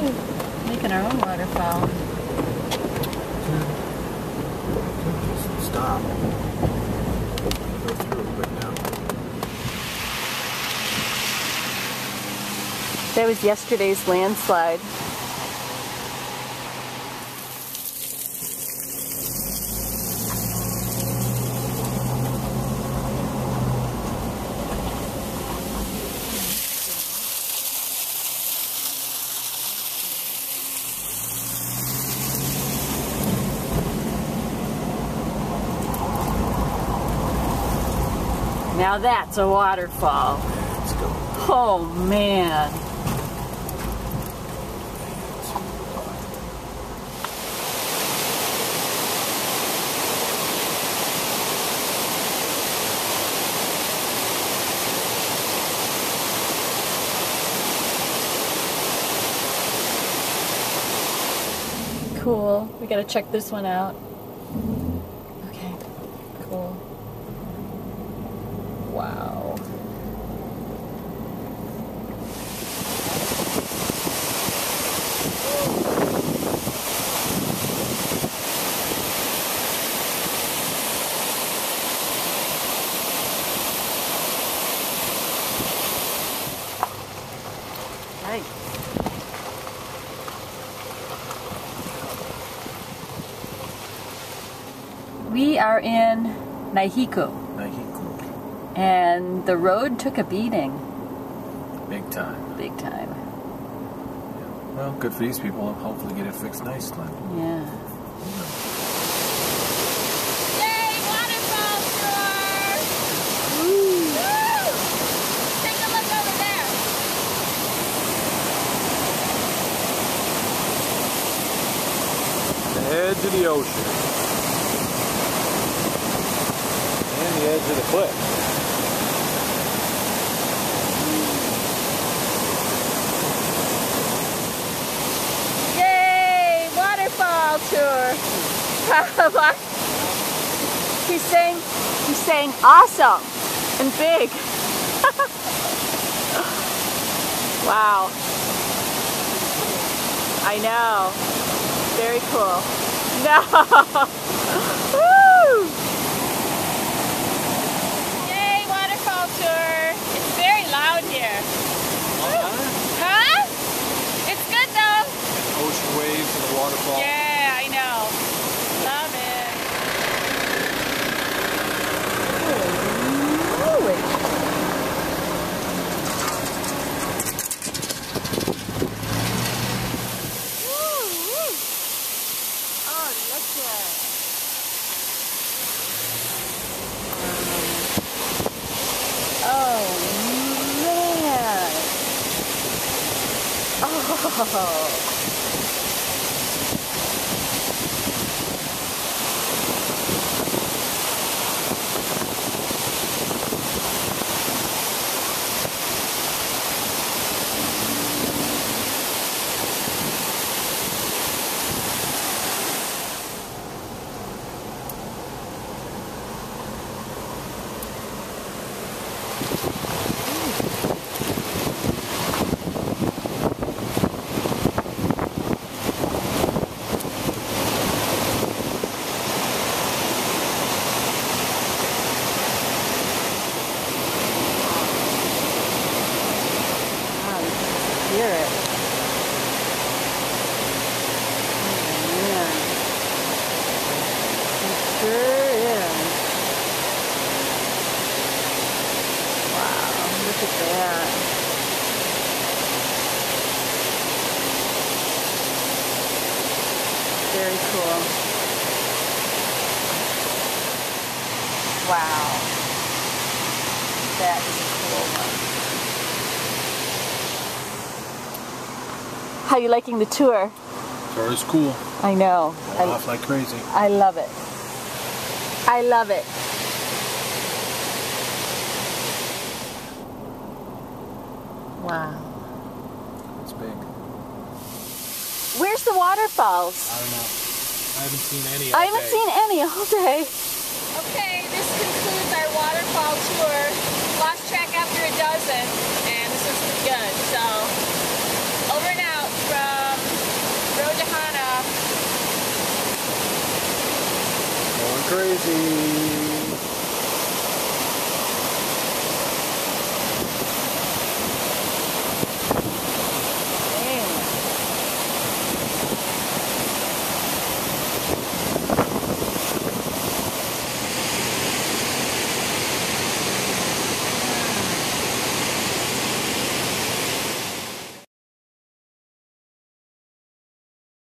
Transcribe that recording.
Making our own waterfall. Stop. Go through it right now. That was yesterday's landslide. Now that's a waterfall. Let's go. Oh man. Cool. We gotta check this one out. Okay. Cool. Wow. Nice. We are in Nahiko. And the road took a beating. Big time. Big time. Yeah. Well, good for these people. Hopefully get it fixed nicely. Yeah. Yay, Waterfall Tour! Woo! Take a look over there. The edge of the ocean. And the edge of the cliff. Yay! Waterfall Tour! He's saying awesome and big. Wow. I know. Very cool. No! Woo! Yay, Waterfall Tour! It's very loud here. Huh? It's good though. Ocean waves and the waterfall. Yeah, I know. Love it. Oh. Hear it. Oh, man. It sure is. Wow, look at that. Very cool. Wow. That is a cool one. How are you liking the tour? Tour is cool. I know. Going off like crazy. I love it. I love it. Wow. It's big. Where's the waterfalls? I don't know. I haven't seen any. I haven't seen any all day. Okay, this concludes our waterfall tour. Lost track after a dozen, and this looks pretty good. So, over and out from crazy.